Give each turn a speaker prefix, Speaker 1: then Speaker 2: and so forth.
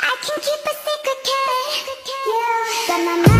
Speaker 1: I can keep a secret, can you? Got my